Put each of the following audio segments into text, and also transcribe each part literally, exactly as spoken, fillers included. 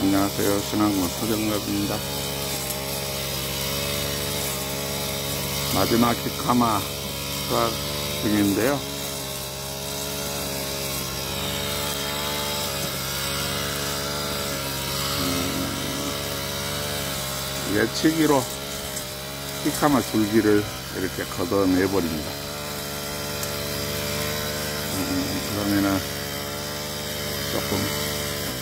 안녕하세요. 신안군 서정엽입니다. 마지막 히카마 수확 중인데요. 음, 예치기로 히카마 줄기를 이렇게 걷어내버립니다. 음, 그러면은 조금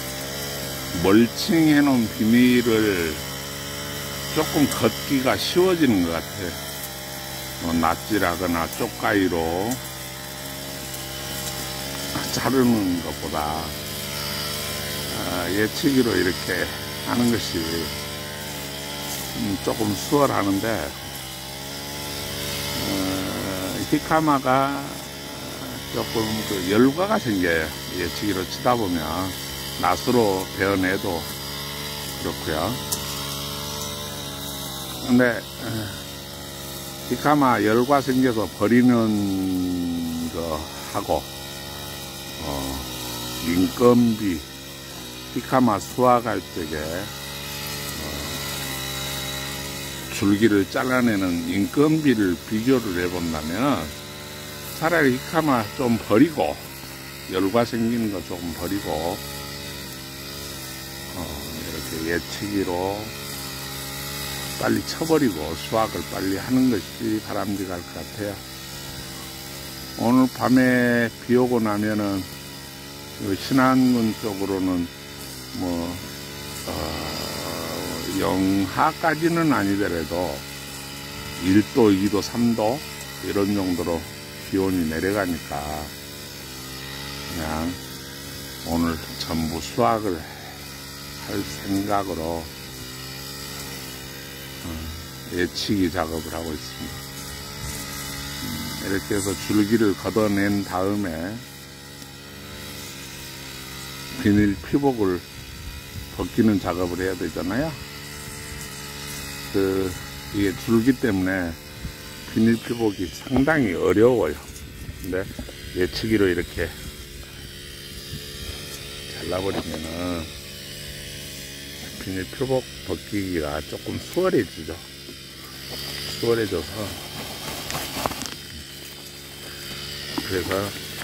멀칭해 놓은 비닐을 조금 걷기가 쉬워지는 것 같아요. 뭐 낫질하거나 쪽가위로 자르는 것보다 예치기로 이렇게 하는 것이 조금 수월하는데, 어, 히카마가 조금 그 열과가 생겨요. 예치기로 치다 보면 낫으로 베어내도 그렇고요. 근데 히카마 열과 생겨서 버리는 거 하고 어, 인건비 히카마 수확할 적에 어, 줄기를 잘라내는 인건비를 비교를 해본다면 차라리 히카마 좀 버리고 열과 생기는 거 조금 버리고 어, 이렇게 예치기로 빨리 쳐버리고 수확을 빨리 하는 것이 바람직할 것 같아요. 오늘 밤에 비 오고 나면은 신안군 쪽으로는 뭐 어, 영하까지는 아니더라도 일 도, 이 도, 삼 도 이런 정도로 기온이 내려가니까 그냥 오늘 전부 수확을 할 생각으로 예치기 작업을 하고 있습니다. 이렇게 해서 줄기를 걷어낸 다음에 비닐 피복을 벗기는 작업을 해야 되잖아요. 그 이게 줄기 때문에 비닐 피복이 상당히 어려워요. 근데 예치기로 이렇게 잘라버리면은 비닐 표복 벗기기가 조금 수월해지죠. 수월해져서 그래서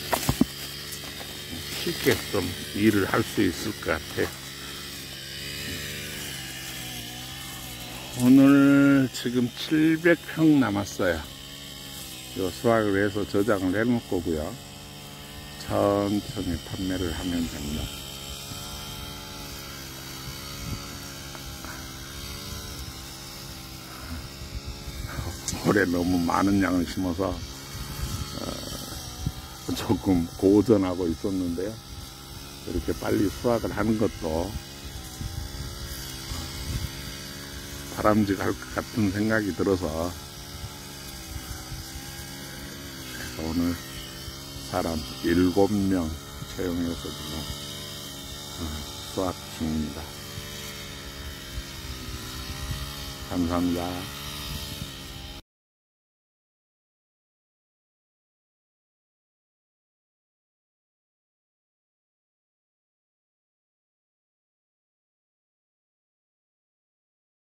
쉽게 좀 일을 할 수 있을 것 같아요. 오늘 지금 칠백 평 남았어요. 요 수확을 해서 저장을 해 놓을 거고요. 천천히 판매를 하면 됩니다. 올해 너무 많은 양을 심어서 어, 조금 고전하고 있었는데요. 이렇게 빨리 수확을 하는 것도 바람직할 것 같은 생각이 들어서 오늘 사람 일곱 명 채용해서 지금 수확 중입니다. 감사합니다.